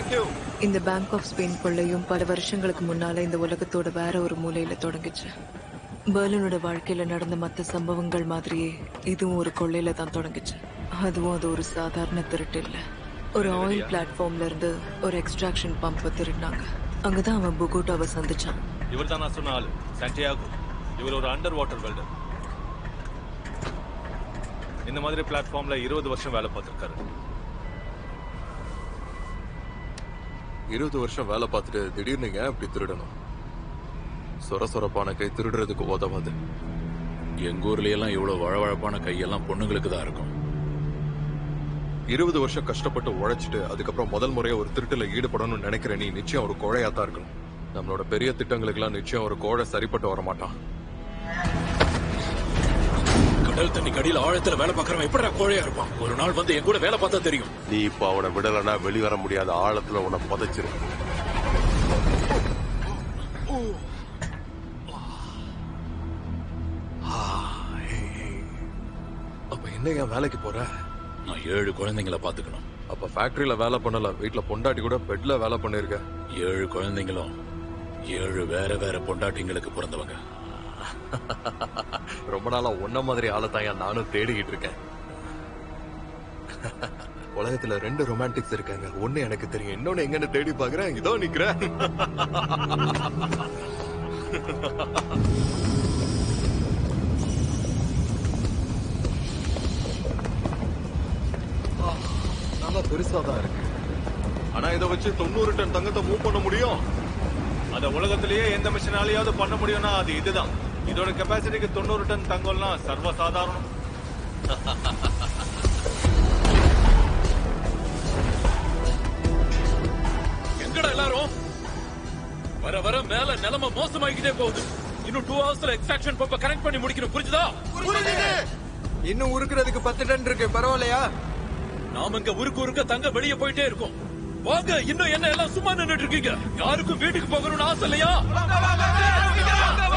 இந்த bank of Spain கொள்ளையும் பல வருஷங்களுக்கு முன்னால இந்த உலகத்தோட வேற ஒரு மூலையில தொடங்குச்சு. பெர்லினோட வாழ்க்கையில நடந்த மற்ற சம்பவங்கள் மாதிரியே இதுவும் ஒரு கொள்ளையில தான் தொடங்குச்சு. அதுவும் அது ஒரு சாதாரண திருட்டு இல்ல. ஒரு ஆயில் பிளாட்ஃபார்ம்ல இருந்து ஒரு எக்ஸ்ட்ராக்ஷன் பம்ப் திருடினாங்க. அங்கதான் அவன் புகோட்டாவை சந்திச்சான். இவர் தான் நான் சொன்ன ஆளு, சாண்டியாகோ. இவர் ஒரு அண்டர் வாட்டர் வெல்டர். இந்த மாதிரி பிளாட்ஃபார்ம்ல 20 வருஷம் வேலை பார்த்திருக்காரு. 20 வருஷம் வேலை பார்த்துட்டு திடீர்னு ஏன் இப்படி திருடணும்? சொரசொரப்பான கை திருடுறதுக்கு உதவாது. எங்க ஊர்ல எல்லாம் இவ்வளவு வழவழப்பான கையெல்லாம் பொண்ணுங்களுக்கு தான் இருக்கும். 20 வருஷம் கஷ்டப்பட்டு உழைச்சிட்டு அதுக்கப்புறம் முதல் முறையா ஒரு திருட்டுல ஈடுபடணும்னு நினைக்கிற நீ நிச்சயம் ஒரு கோழையாத்தான் இருக்கணும். நம்மளோட பெரிய திட்டங்களுக்கு எல்லாம் நிச்சயம் ஒரு கோழை சரிப்பட்டு வர மாட்டான். கடல் தண்ணி கடியில ஆழத்துல வேலை பார்க்கறவன் எப்படா கோழையா இருப்பான்? ஒரு நாள் வந்து என் கூட வேலை பார்த்தா தெரியும். நீ இப்ப அவனை விடலன்னா வெளிவர முடியாத ஆழத்துல உன்னை புதைச்சிரு. அப்ப என்ன வேலைக்கு போற? நான் 7 குழந்தைங்களை பாத்துக்கணும். அப்ப ஃபேக்டரியில வேலை பண்ணல, வீட்டுல பொண்டாட்டி கூட பெட்ல வேலை பண்ணிருக்க. 7 குழந்தைங்களும் 7 வேற வேற பொண்டாட்டிங்களுக்கு பிறந்தவங்க. ரொம்ப நாளா ஒன்ன மாதிரி ஆளத்தான் நானும் தேடிக்கிட்டு இருக்கேன். உலகத்துல 2 ரொமான்டிக்ஸ் இருக்காங்க. ஒண்ணு எனக்கு தெரியும், இன்னொன்னு எங்கன்னு தேடி பாக்குறேன். இதோ நிக்கிறேன். நல்லா பெருசாதான் இருக்கு. ஆனா இதை வச்சு 90 டன் தங்கத்தை மூவ் பண்ண முடியும். அத உலகத்திலேயே எந்த மிஷினாலேயாவது பண்ண முடியும்னா அது இதுதான். இதோட கெப்பாசிட்டிக்கு 90 டன் தங்கம்லாம் சர்வசாதாரணம். எங்கடா எல்லாரும்? வர வர மேல நிலைமை மோசமாகிட்டே போகுது. இன்னும் 2 ஹவர்ஸ்ல எக்ஸ்ட்ராக்ஷன் பம்பை கனெக்ட் பண்ணி முடிக்கணும். புரிஞ்சுதா? இன்னும் உருக்குறதுக்கு 10 டன் இருக்கு. பரவாயில்லையா? நாம இங்க உருக்க தங்க வெளியே போயிட்டே இருக்கோம். வாங்க, இன்னும் என்ன எல்லாம் சும்மா நின்னுட்டு இருக்கீங்க? யாருக்கும் வீட்டுக்கு போகணும்னு ஆசை இல்லையா?